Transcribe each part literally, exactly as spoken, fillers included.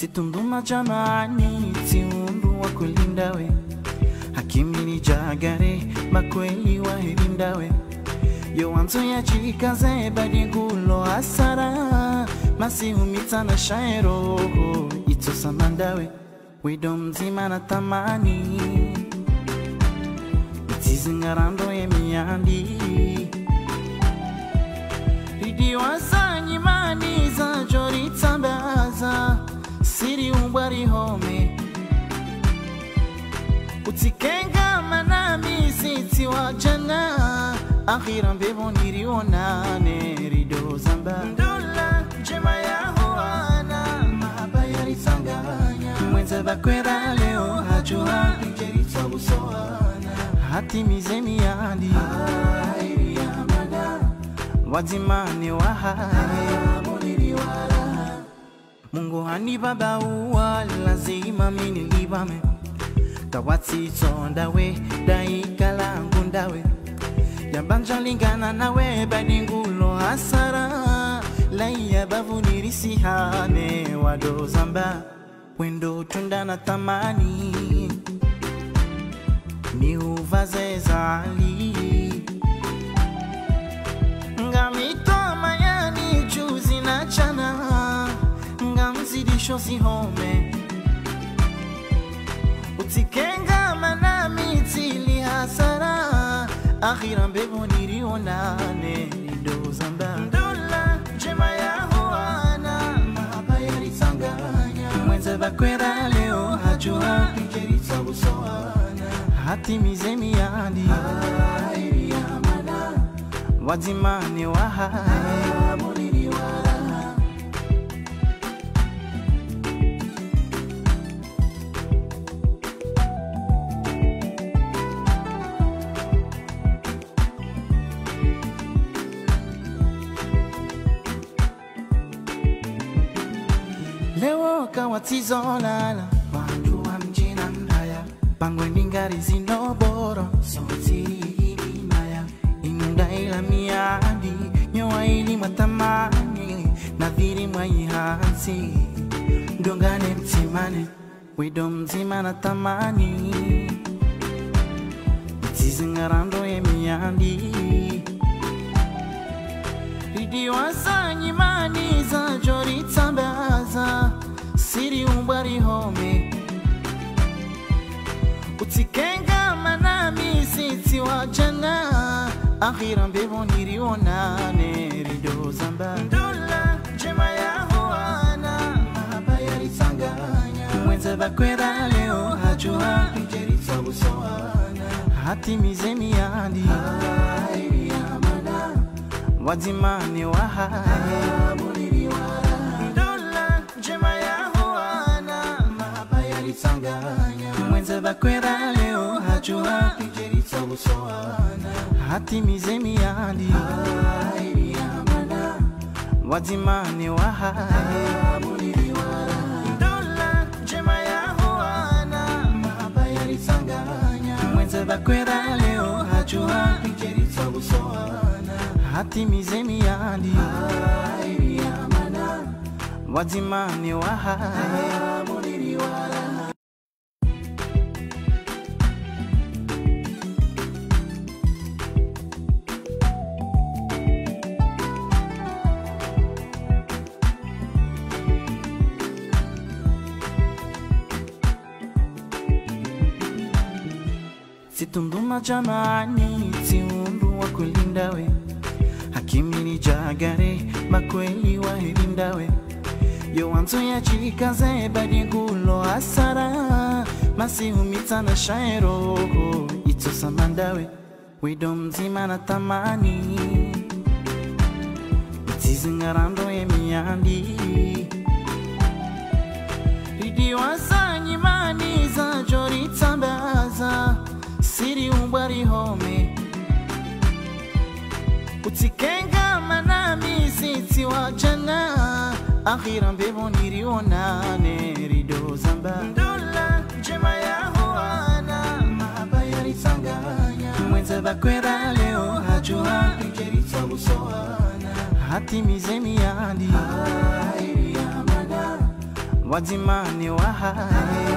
Situnduma jamani, tiundu wa kulindawe. Hakimini jagare, makweli wa hirindawe. Yo anzo ya chikaze, badi gulo asara. Masi umita na shairo, ito samandawe. Wedo mzima na tamani, itizi ngarando ye miyandi. Ridi wasanyi mani za jori tambaza. Siri umbari home utikenga manami siti wajana. Akhiran bebo nirionane rido zamba. Ndola jema ya huana mahaba yaritanganya. Mwenza bakwera leo hajua ingerita usoana. Hati mizemi yandi hairi ya mada. Wazimane wahai moniri wala. Mungu hani baba uwa lazima mini libame. Tawati tondawe daikala ngundawe. Yabanja lingana nawe badingulo hasara. Laiya bavu nirisihane wado zamba. Wendo tundana tamani ni uvaze zali. Ngamito mayani juzi na chana. Ngamzidisho si home utikenga manami tili hasara. Akhiran bebo nirionane rido zamba. Ndola jema ya huana mahaba yaritanganya. Mwenza bakwera leo hajua ingerita usoana. Hati mizemi yandi hairi ya mada. Wazimane wahai moniri wala. Lewo kawatizo lala wandu wa mjina mbaya. Pangwe ningari zinoboro sotiri hili maya. Inunda ila miadi nyowa ili matamani. Nadhiri mwayi hansi dongane mtimane. Wido mzima na tamani itizi ngarando ye miyandi. Ridi wasanyi mani za jori tambaza. Siri umbari home utikenga manami siti wajana. Akhiran bebo nirionane rido zamba. Ndola jema ya huana mahaba yaritanganya. Mwenza bakwera leo hajua ingerita usoana. Hati mizemi yandi hairi ya mada. Wazimane wahai moniri wala. Ndola jema ya huana mahaba yaritanganya. Mwenza bakwera leo hajua ingerita usoana. Hati mizemi yandi hairi ya mada. Wazimane wahai moniri wala. Ndola jema ya huana mahaba yaritanganya. Mwenza bakwera leo hajua ingerita usoana. Hati mizemi yandi hairi ya mada. Wazimane wahai moniri wala. Situnduma jamani, tiundu wa kulindawe. Hakimini jagare, makweli wa hirindawe. Yo anzo ya chikaze, badi gulo asara. Masi umita na shairo, ito samandawe. Wedo mzima na tamani itizi ngarando ye miyandi. Ridi wasanyi mani za jori tambaza. Siri umbari home utikenga manami siti wajana. Akhiran bebo nirionane rido zamba. Ndola jema ya huana mahaba yaritanganya. Mwenza bakwera leo hajua ingerita usoana. Hati mizemi yandi hairi ya mada. wazimani wa hai.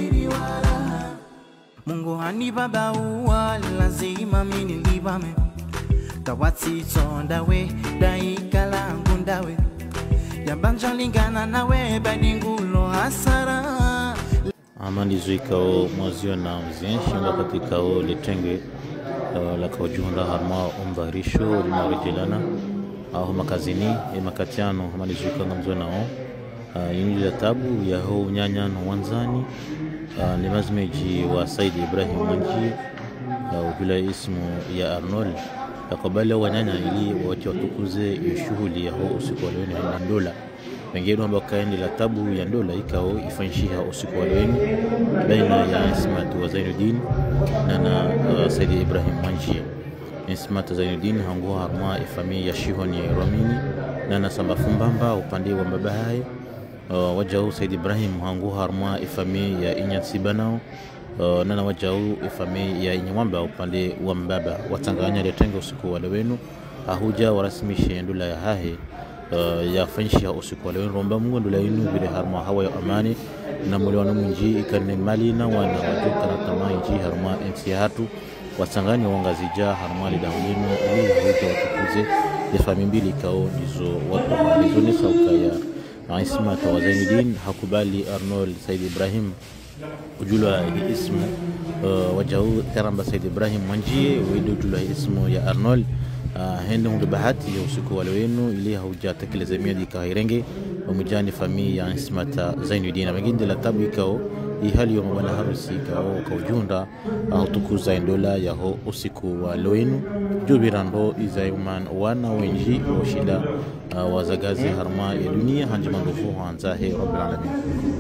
Mungu hani baba uwa lazima mini libame tawatsi tondawe daikala ngundawe yabanja lingana nawe badingulo hasara amani zuikao mwazio na mzienshi nga katika o letenge uh, la kaujunda harma umbarisho limarejelana aho makazini e makatiano amani zuika nga mzio nao uh, yungi la tabu ya ho nyanya no wanzani uh, ni mazmeji wa Said Ibrahim Manji uh, bila ismu ya Arnold akabali wa nyanya ili wacha watukuze shughuli ya ho usiku wa leo na dola wengine ambao kaendi la tabu ya dola ikao ifanishiha usiku wa leo baina ya Ismat wa Zainuddin na na uh, Said Ibrahim Manji. Ismat Zainuddin hango harma ifami ya Shihoni Romini na na samba fumbamba upande wa mbabahai uh, wajau Said Ibrahim hango harma ifami ya Inyansibanao uh, na na wajau ifami ya Inyamwamba upande wa mbaba watanganya letenge usiku wa leo ahuja warasimishi dola ya hahe Uh, ya fanisha usiku wa leo romba mungu ndola inu vile harma hawa ya amani na muliwano mwinji ikane mali na wana wajuka na tamaa inji harma ensi hatu wasangani wangazija harma lidahulinu ili huja watukuze ya fami mbili kao nizo watu hizo ni sauka ya Ismat wa Zainuddin hakubali Arnold Said Ibrahim ujula hii ismu uh, wajau karamba Said Ibrahim Manji wedo ujula hii ismu ya Arnold Uh, hende hundu bahati ya usiku wa lewenu ili hauja tekeleza miadi kahirenge umujani fami ya Ismata Zainuddin maginde la tabu ikao ihali ya mwana harusi ikao kaujunda utukuza uh, indola ya ho usiku wa lewenu jubirando izayuman wana wenji wa shida uh, wazagazi harma ya dunia hanjimandufu hanzahe Rabbil Alamin.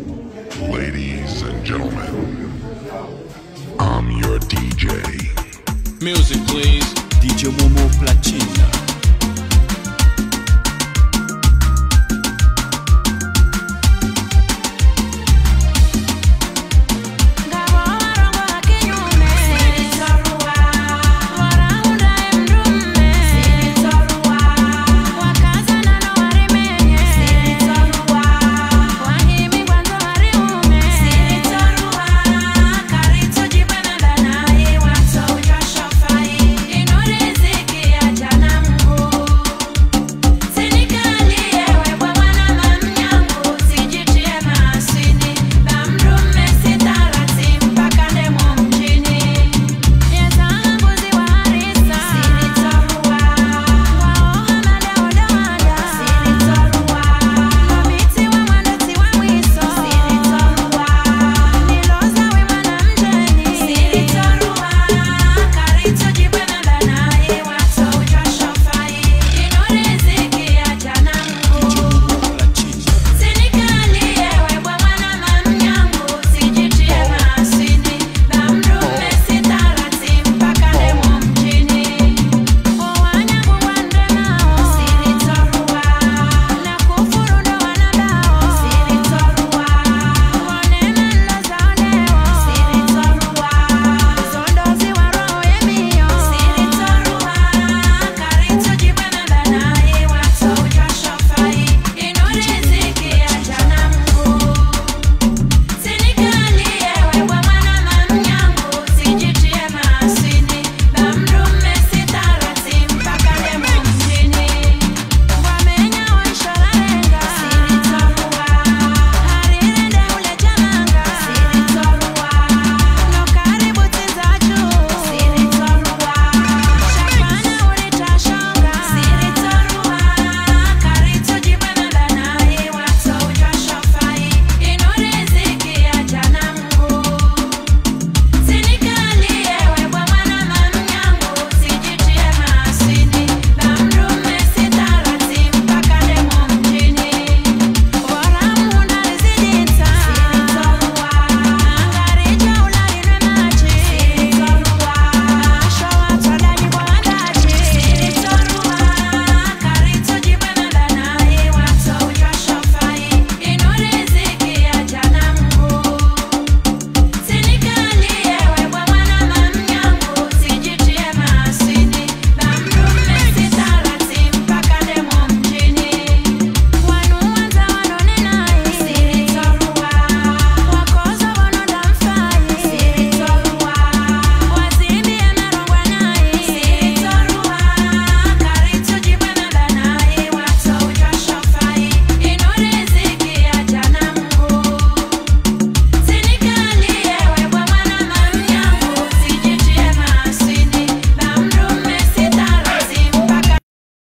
Ladies and gentlemen, I'm your D J. Music please. D J Momo Platina.